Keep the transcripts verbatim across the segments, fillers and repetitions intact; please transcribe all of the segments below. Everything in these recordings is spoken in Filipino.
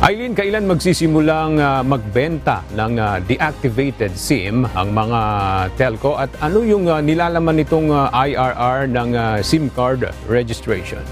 Aileen, kailan magsisimulang uh, magbenta ng uh, deactivated SIM ang mga telco at ano yung uh, nilalaman nitong uh, I R R ng uh, SIM card registration?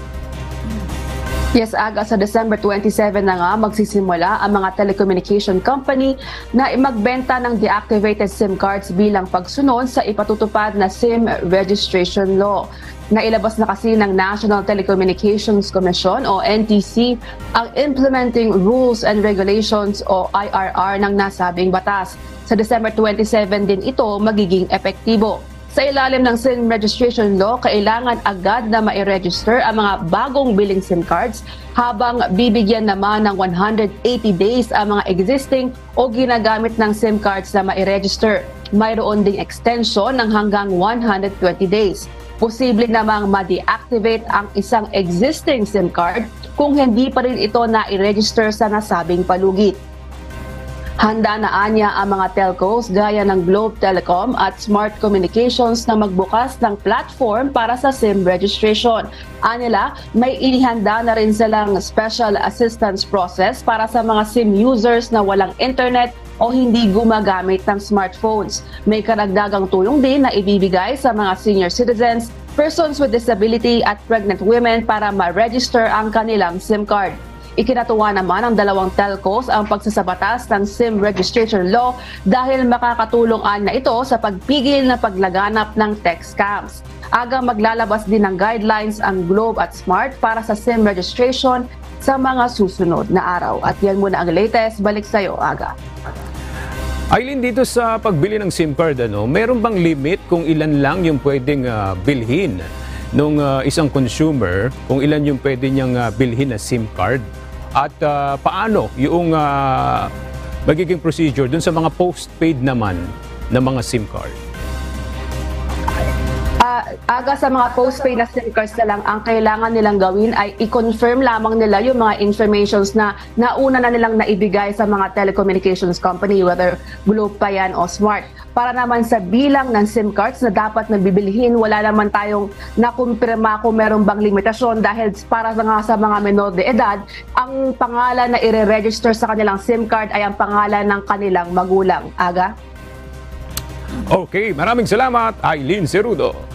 Yes, aga sa December twenty-seven na nga magsisimula ang mga telecommunication company na magbenta ng deactivated SIM cards bilang pagsunod sa ipatutupad na SIM registration law. Nailabas na kasi ng National Telecommunications Commission o N T C ang Implementing Rules and Regulations o I R R ng nasabing batas. Sa December twenty-seven din ito magiging epektibo. Sa ilalim ng SIM registration law, kailangan agad na mai-register ang mga bagong billing SIM cards habang bibigyan naman ng one hundred eighty days ang mga existing o ginagamit ng SIM cards na mai-register. Mayroon ding extension ng hanggang one hundred twenty days. Posible namang ma-deactivate ang isang existing SIM card kung hindi pa rin ito na-i-register sa nasabing palugit. Handa na anya ang mga telcos gaya ng Globe Telecom at Smart Communications na magbukas ng platform para sa SIM registration. Anila, may inihanda na rin silang special assistance process para sa mga SIM users na walang internet o hindi gumagamit ng smartphones. May karagdagang tulong din na ibibigay sa mga senior citizens, persons with disability at pregnant women para ma-register ang kanilang SIM card. Ikinatuwa naman ng dalawang telcos ang pagsasabatas ng SIM registration law dahil makakatulong na ito sa pagpigil na paglaganap ng tech scams. Aga maglalabas din ng guidelines ang Globe at Smart para sa SIM registration sa mga susunod na araw. At yan muna ang latest. Balik sa iyo, Aga. Aileen, dito sa pagbili ng SIM card, ano, meron bang limit kung ilan lang yung pwedeng uh, bilhin ng uh, isang consumer, kung ilan yung pwede niyang uh, bilhin na SIM card? At uh, paano yung uh, magiging procedure dun sa mga postpaid naman na mga SIM card? Uh, aga sa mga postpaid na SIM cards na lang, ang kailangan nilang gawin ay i-confirm lamang nila yung mga informations na nauna na nilang naibigay sa mga telecommunications company, whether Globe pa yan o Smart. Para naman sa bilang ng SIM cards na dapat na bibilhin, wala naman tayong nakumpirma kung meron bang limitasyon dahil para nga sa mga menor de edad, ang pangalan na i-register sa kanilang SIM card ay ang pangalan ng kanilang magulang. Aga? Okay, maraming salamat, Aileen Cerudo.